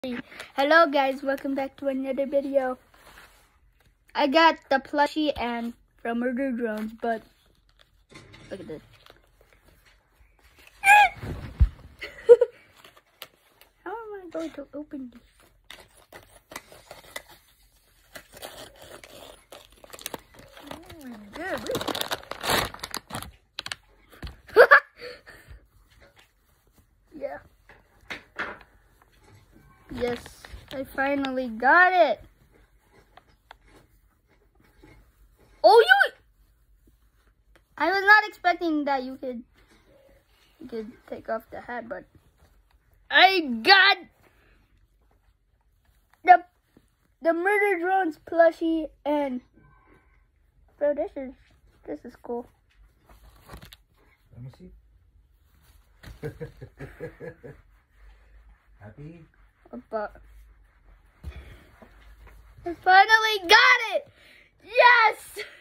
Hello guys, welcome back to another video. I got the plushie and from Murder Drones, but look at this. How am I going to open this? Yeah. Yes, I finally got it. Oh, I was not expecting that you could take off the hat, but I got the Murder Drones plushie, and bro, this is cool. Let me see. Happy? But I finally got it! Yes!